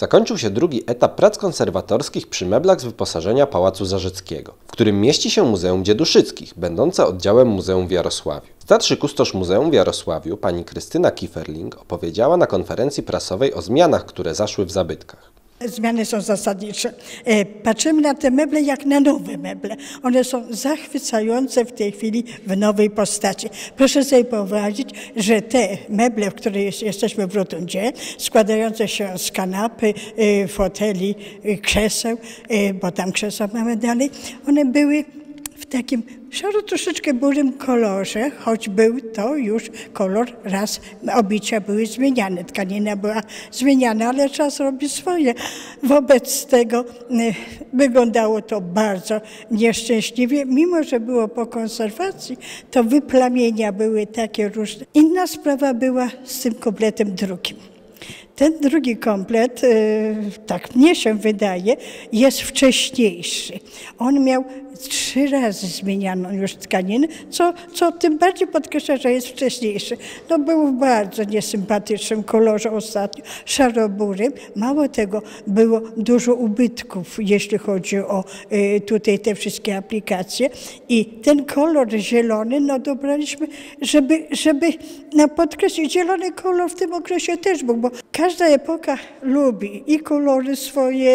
Zakończył się drugi etap prac konserwatorskich przy meblach z wyposażenia Pałacu Zarzeckiego, w którym mieści się Muzeum Dzieduszyckich, będące oddziałem Muzeum w Jarosławiu. Starszy kustosz Muzeum w Jarosławiu, pani Krystyna Kieferling, opowiedziała na konferencji prasowej o zmianach, które zaszły w zabytkach. Zmiany są zasadnicze. Patrzymy na te meble jak na nowe meble. One są zachwycające w tej chwili w nowej postaci. Proszę sobie wyobrazić, że te meble, w których jesteśmy w Rotundzie, składające się z kanapy, foteli, krzeseł, bo tam krzesła mamy dalej, one były w takim szaro troszeczkę burym kolorze, choć był to już kolor, raz obicia były zmieniane, tkanina była zmieniana, ale czas robi swoje. Wobec tego wyglądało to bardzo nieszczęśliwie, mimo że było po konserwacji, to wyplamienia były takie różne. Inna sprawa była z tym kompletem drugim. Ten drugi komplet, tak mnie się wydaje, jest wcześniejszy. On miał 3 razy zmienianą już tkaninę, co tym bardziej podkreśla, że jest wcześniejszy. No był w bardzo niesympatycznym kolorze ostatnio, szaroburym. Mało tego, było dużo ubytków, jeśli chodzi o tutaj te wszystkie aplikacje. I ten kolor zielony, no dobraliśmy, żeby podkreślić, zielony kolor w tym okresie też był, bo każda epoka lubi i kolory swoje,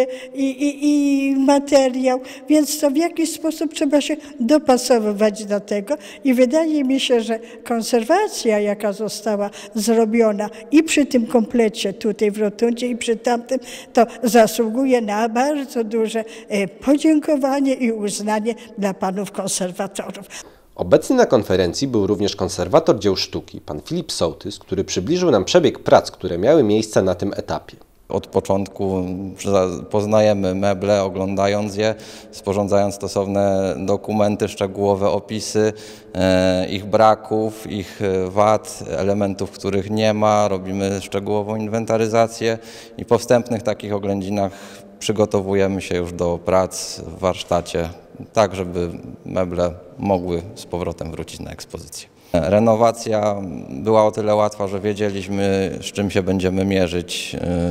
i materiał, więc to w jakiś sposób trzeba się dopasowywać do tego i wydaje mi się, że konserwacja, jaka została zrobiona i przy tym komplecie tutaj w Rotundzie i przy tamtym, to zasługuje na bardzo duże podziękowanie i uznanie dla panów konserwatorów. Obecny na konferencji był również konserwator dzieł sztuki, pan Filip Sołtys, który przybliżył nam przebieg prac, które miały miejsce na tym etapie. Od początku poznajemy meble, oglądając je, sporządzając stosowne dokumenty, szczegółowe opisy ich braków, ich wad, elementów, których nie ma. Robimy szczegółową inwentaryzację i po wstępnych takich oględzinach przygotowujemy się już do prac w warsztacie, tak żeby meble mogły z powrotem wrócić na ekspozycję. Renowacja była o tyle łatwa, że wiedzieliśmy, z czym się będziemy mierzyć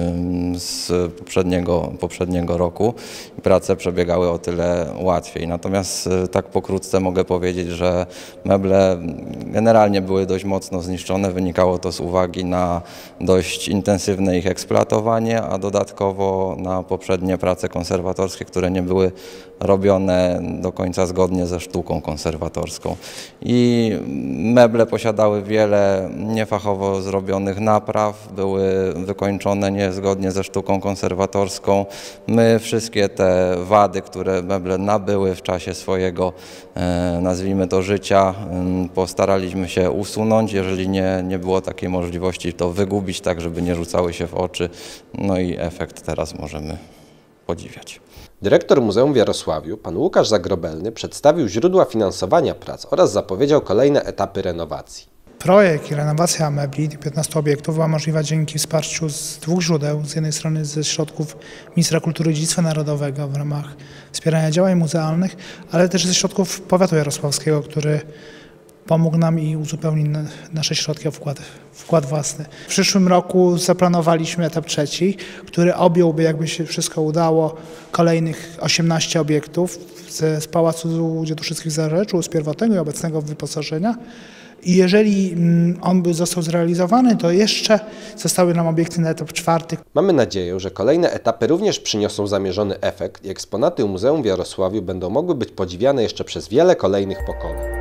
z poprzedniego roku. Prace przebiegały o tyle łatwiej. Natomiast tak pokrótce mogę powiedzieć, że meble generalnie były dość mocno zniszczone. Wynikało to z uwagi na dość intensywne ich eksploatowanie, a dodatkowo na poprzednie prace konserwatorskie, które nie były robione do końca zgodnie ze sztuką konserwatorską. I meble posiadały wiele niefachowo zrobionych napraw, były wykończone niezgodnie ze sztuką konserwatorską. My wszystkie te wady, które meble nabyły w czasie swojego, nazwijmy to, życia, postaraliśmy się usunąć. Jeżeli nie było takiej możliwości, to wygubić tak, żeby nie rzucały się w oczy. No i efekt teraz możemy podziwiać. Dyrektor Muzeum w Jarosławiu, pan Łukasz Zagrobelny, przedstawił źródła finansowania prac oraz zapowiedział kolejne etapy renowacji. Projekt i renowacja mebli 15 obiektów była możliwa dzięki wsparciu z 2 źródeł. Z jednej strony ze środków Ministra Kultury i Dziedzictwa Narodowego w ramach wspierania działań muzealnych, ale też ze środków powiatu jarosławskiego, który pomógł nam i uzupełnił nasze środki o wkład własny. W przyszłym roku zaplanowaliśmy etap 3, który objąłby, jakby się wszystko udało, kolejnych 18 obiektów z Pałacu Dzieduszyckich w Zarzeczu, z pierwotnego i obecnego wyposażenia. I jeżeli on by został zrealizowany, to jeszcze zostały nam obiekty na etap 4. Mamy nadzieję, że kolejne etapy również przyniosą zamierzony efekt i eksponaty Muzeum w Jarosławiu będą mogły być podziwiane jeszcze przez wiele kolejnych pokoleń.